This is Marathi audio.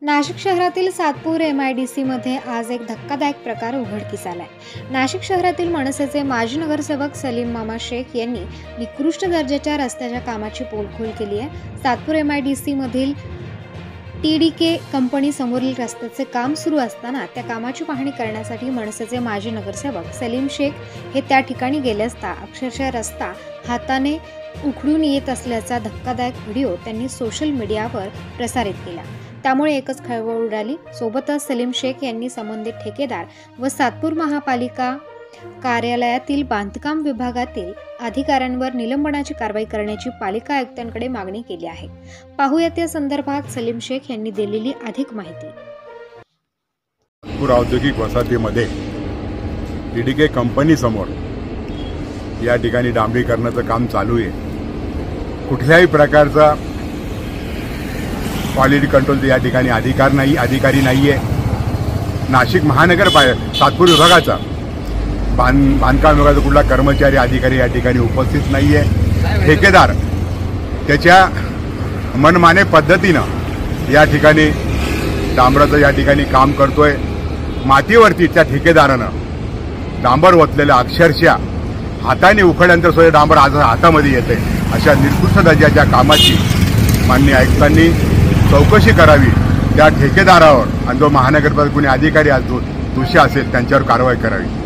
नाशिक शहरातील सातपूर MIDC मध्ये आज एक धक्कादायक प्रकार उघडकीस आलाय। नाशिक शहरातील मनसेचे माजी नगरसेवक सलीम मामा शेख यांनी निकृष्ट दर्जाच्या रस्त्याच्या कामाची पोलखोल केली आहे। सातपूर MIDC मधील TDK कंपनी समोरील रस्त्याचे काम सुरू असताना त्या कामाची पाहणी करण्यासाठी मनसेचे माजी नगरसेवक सलीम शेख हे त्या ठिकाणी गेले असता अक्षरशः रस्ता हाताने उखडून येत असल्याचा धक्कादायक व्हिडिओ त्यांनी सोशल मीडियावर प्रसारित केला। त्यामुळे एकच खळबळ उडाली। सोबतच सलीम शेख यांनी संबंधित ठेकेदार व सातपूर महापालिका कार्यालयातील बांधकाम विभागातील अधिकाऱ्यांवर निलंबनाची कारवाई करण्याची पालिका आयुक्तांकडे मागणी केली आहे। पाहूयात या संदर्भात सलीम शेख यांनी दिलेली अधिक माहिती। सातपूर औद्योगिक वसाहतीमध्ये TDK कंपनी समोर या ठिकाणी डांबरीकरणाचं काम चालू आहे। कुठल्याही प्रकारचा क्वालिटी कंट्रोल या ठिकाणी अधिकारी नाहीये। नाशिक महानगरपालिका सातपूर विभागाचा बांधकाम विभागाचा कुठला कर्मचारी अधिकारी या ठिकाणी उपस्थित नाहीये। ठेकेदार त्याच्या मनमाने पद्धतीनं या ठिकाणी डांबराचं या ठिकाणी काम करतोय। मातीवरती त्या ठेकेदारानं डांबर ओतलेलं अक्षरशः हाताने उखडल्यानंतर सुद्धा डांबर आज हातामध्ये येते। अशा निकृष्ट दर्जाच्या कामाची माननीय आयुक्तांनी चौकशी करावी। त्या ठेकेदारावर आणि जो महानगरपालिका कोणी अधिकारी आज दोषी असेल त्यांच्यावर कारवाई करावी।